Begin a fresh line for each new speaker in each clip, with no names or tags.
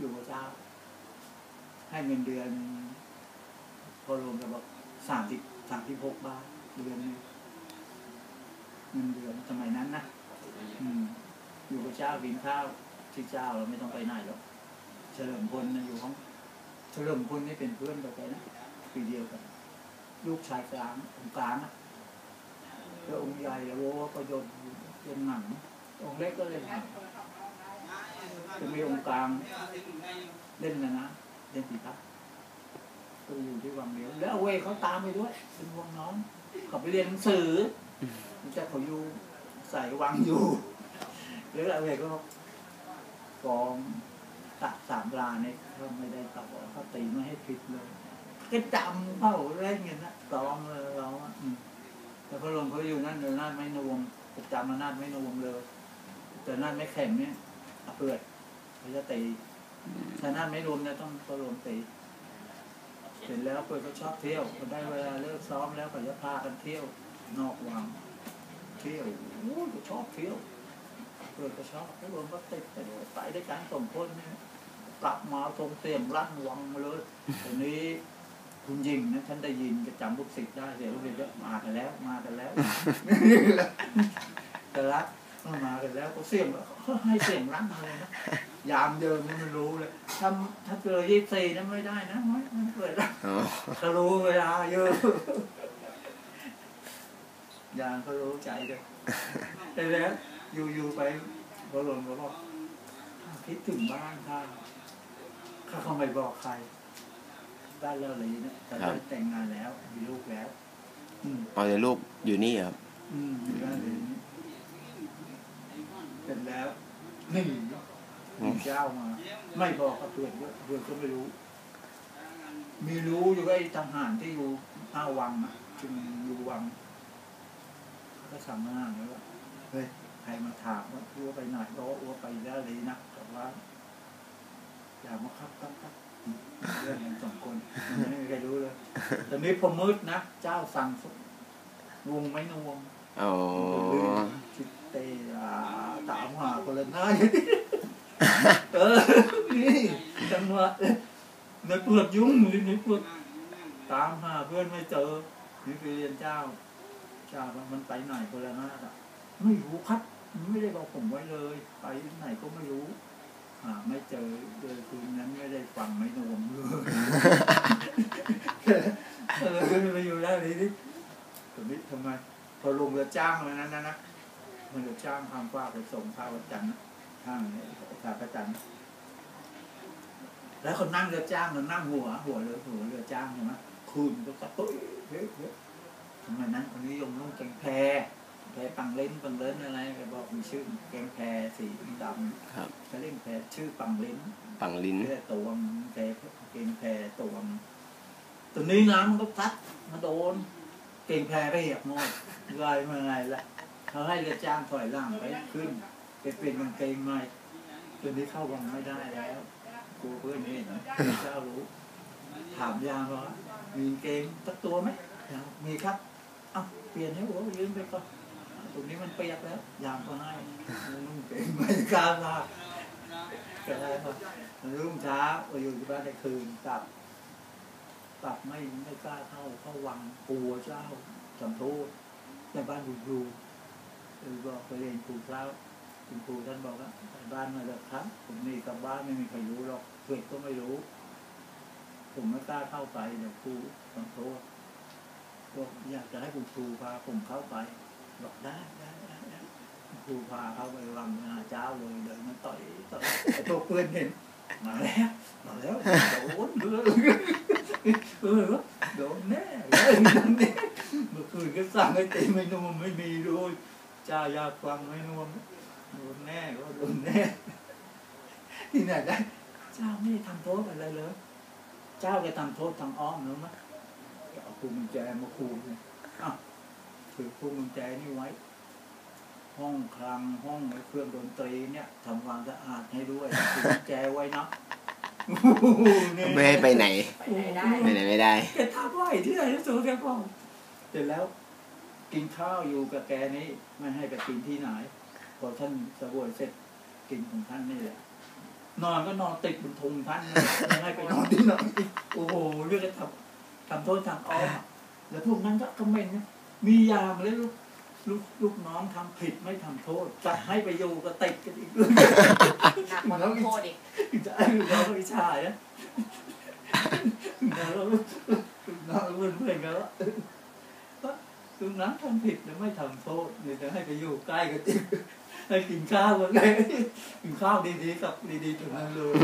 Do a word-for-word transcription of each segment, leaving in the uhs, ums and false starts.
อยู่กับเจ้าให้เงินเดือนพอรวมกับบอกสามสิบสามสิบหกบาทเดือนนึงเงินเดือนสมัยนั้นนะอืมอยู่กับเจ้าบินข้าวที่เจ้าเราไม่ต้องไปไหนหรอกเฉลิมพลนะอยู่ห้องเฉลิมพลนี่เป็นเพื่อนกับแกนะปีเดียวกันลูกชายกลางองค์กลางนะแล้วองค์ใหญ่แล้วว่าประโยชน์เล่นหนังองค์เล็กก็เล่นหนังจะมีองค์กลางเล่นนะนะเล่นปีพักก็อยู่ที่วังเดียวแล้วเวเขาตามไปด้วยเป็นวงน้องเขาไปเรียนหนังสือจะเขาอยู่ใส่วังอยู่แล้วเวก็กองตัดสามลาเนี่ยเขาไม่ได้ตัดเขาตีไม่ให้ผิดเลยก็จำเข้าเล่นเงี้ยนะตองเลยเราอ่ะแต่พอลงเขาอยู่นั่นเดินนั่นไม่นวมประจำมานั่นไม่นวมเลยแต่นั่นไม่แข็งเนี่ยเปื่อยเขาจะตีแต่นั่นไม่รวมเนี่ยต้องเขารวมตีเสร็จแล้วเปื่อยก็ชอบเที่ยวพอได้เวลาเลิกซ้อมแล้วเขาจะพากันเที่ยวนอกวังเที่ยวโอ้ยชอบเที่ยวเปื่อยก็ชอบเขารวมก็ติดไปด้วยไปได้การส่งคนเนี่ยกลับมาทรงเสียงลั่นวังมาเลยตอนนี้คุณยิงนะฉันได้ยินจะจำลูกศิษย์ได้เดี๋ยวลูกศิษย์จะมากันแล้วมากันแล้วแต่ละมากันแล้วก็เสียงเขาให้เสียงรั้งอะไรนะยามเดิมมันรู้เลยถ้าถ้าเจอยี่สี่นั้นไม่ได้นะไม่ไม่เปิดเขารู้เวลาเยอะยามเขารู้ใจเลยแต่แล้วอยู่ๆไปพอหล่นก็บอกคิดถึงบ้านค่ะเขาเขาไม่บอกใครบ้านเล่าเลยนะแต่ได้แต่งงานแล้วมีลูกแล้ว
อ๋อเดี๋ยวลูกอยู่นี่ครับ
อืมอยู่บ้านเลยเสร็จแล้วไม่มีเจ้ามาไม่บอกกับเพื่อนด้วยเพื่อนก็ไม่รู้มีรู้อยู่ไอ้ทหารที่อยู่ห้าวังอ่ะจึงอยู่วังก็สั่งมาแล้วว่าเฮ้ยใครมาถามว่าอ้วไปไหนก็อ้วไปแล้วเลยนะแต่ว่าอย่ามาครับครับครับเรื่องอย่างสองคนไม่มีใครรู้เลยตอนนี้พอมืดนะเจ้าสั่งวงไม่นวง
อ๋อ
จิตเตะตามหาคนละหน้าเออนี่จังหวะในเปลือกยุ่งในเปลือกตามหาเพื่อนไม่เจอนี่ไปเรียนเจ้าเจ้ามันไปไหนคนละหน้าอ่ะไม่รู้ครับไม่ได้บอกผมไว้เลยไปไหนก็ไม่รู้หาไม่เจอเลยคืนนั้นไม่ได้ฟังไม่นวมเลยเออไปอยู่แล้วนี่นี่ตอนนี้ทำไมพอลงเรือจ้างแล้วนั้นนะนะมันเรือจ้างทางฟ้าไปส่งข้าวจันทร์ข้างนี้ข้าวจันทร์แล้วคนนั่งเรือจ้างมันนั่งหัวหัวเรือหัวเรือจ้างใช่ไหมคืนก็กระตุ้ยเฮ้ยเฮ้ยทำไมนั้นคนนิยมนุ่งแกงแพรแพรปังเล้นปังเล้นอะไรก็บอกมีชื่อแกงแพรสีดำ
ครับ
เขาเรียกแพรชื่อปังเล้น
ปังลิ้น
แพรตัวแพรแกงแพรตัวตัวนี้น้ำมันก็ซัดมาโดนเก่งแพรก็เหี่ยหมดลายมาไงล่ะเขาให้เรือจ้างถอยหลังไปขึ้นเป็นเป็นกางเกงใหม่ตัวนี้เข้าวังไม่ได้แล้วกูเพื่อนเห็นเจ้ารู้ถามยามว่ามีเกงสักตัวไหมมีครับเอ้าเปลี่ยนให้หัวยืนไปก่อนตรงนี้มันเปียกแล้วยามก็ให้นุ่งเกงไม่กล้ามาก็ได้ครับรุ่งเช้าไปอยู่ที่บ้านในคืนกลับกลับไม่ไม่กล้าเข้าเข้าวังกลัวเจ้าสำโทษในบ้านอยู่อยู่เออบอกไปเรียนครูเช้าคุณครูท่านบอกว่าบ้านมาแล้วครับผมนี่กลับบ้านไม่มีใครรู้หรอกเด็กก็ไม่รู้ผมไม่กล้าเข้าไปเดี๋ยวครูสำโทษบอกอยากจะให้คุณครูพาผมเข้าไปบอกได้ได้ได้ครูพาเข้าไปวังนาเจ้าเลยเดินมาต่อยต่อยไอ้ตัวเพื่อนเห็นมาแล้วมาแล้วโดนเลยเออโดนแน่เลยเมื่อคืนก็สั่งให้ตีไม่นวมไม่มีด้วยจ้าอยากฟังไม่นวมโดนแน่ก็โดนแน่ที่ไหนได้เจ้าไม่ทำโทษอะไรเลยเจ้าจะทำโทษทางอ้อมหรือมั้ยเอาคุมกุญแจมาคูเนี่ยอ้าวถือคุมกุญแจนี่ไว้ห้องคลังห้องเครื่องดนตรีเนี่ยทำความสะอาดให้ด้วยคุมกุญแจไว้นะ
ไม่ให้ไปไหนไปไหนไม่ได้
แกทำไว้ที่ไหนสูงแกก็เสร็จแล้วกินข้าวอยู่กับแกนี้ไม่ให้ไปกินที่ไหนพอท่านสบวยเสร็จกินของท่านนี่แหละนอนก็นอนติดบนธงท่านไม่ให้ไปนอนที่นอนอีกโอ้โหเรื่องทำทำโทษทางอ้อมแล้วพวกนั้นก็คอมเมนต์นะมียามเลยลูกลูกลูกน้องทำผิดไม่ทำโทษจะให้ไปอยู่ก็ติดกันอีก
หนักกว่าโทษอีก
จะให้ลูกน้องวิชาเนี่ยแล้วลูกน้องเพื่อนเพื่อนกันว่าลูกน้องทำผิดแล้วไม่ทำโทษเดี๋ยวจะให้ไปอยู่ใกล้กันอีกให้กินข้าวกันเลยกินข้าวดีๆกับดีๆถึงนั้นเลย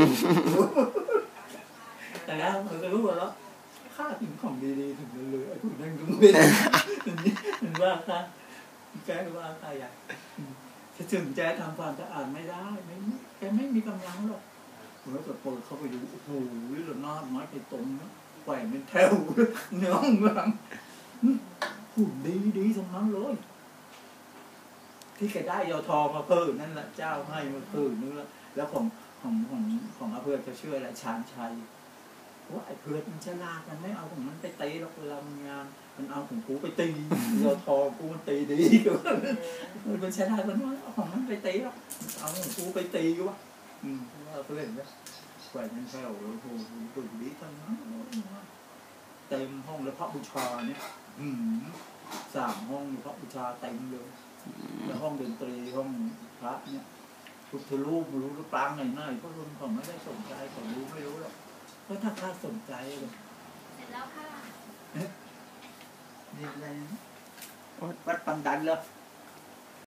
แต่แล้วเราก็รู้ว่าข้ากินของดีๆถึงนั้นเลยไอ้คุณนั่นก็ไม่ได้มันว่าข้าแกว่าข้าอยากจะถึงแกทำความสะอาดไม่ได้ไม่แกไม่มีกำลังหรอกแล้วก็เปิดเข้าไปดูโอ้โหหรือน้าไม้ไปตรงนะแขวนเป็นแถวเนื้อเมืองหุ่นดีๆทั้งนั้นเลยที่แกได้ยอทอมาเพิ่มนั่นแหละเจ้าให้มาเพิ่มนึงแล้วแล้วของของของของอาเพื่อนจะชื่ออะไรชาญชัยว่าไอ้เพื่อนมันฉลาดมันไม่เอาของมันไปตีหรอกเวลามันงานมันเอาของกูไปตียอทอกูมันตีดีก็มันเป็นฉลาดมันว่าเอาของมันไปตีหรอกเอาของกูไปตีก็ว่าอืมว่าเพื่อนเนี่ยแขวนเป็นแถวแล้วโอ้โหดุดีทั้งนั้นเต็มห้องแล้วพระบูชาเนี่ยอืมสามห้องพระบูชาเต็มเลยแล้วห้องดนตรีห้องพระเนี่ยพุทธรูปไม่รู้หรือปรางไหนไหนเพราะคนของไม่ได้สนใจของรู้ไม่รู้หรอกเพราะถ้าข้าสนใจเลย
เสร็จแล้วค่ะ
นี่อะไรวัดปังดันเหรอ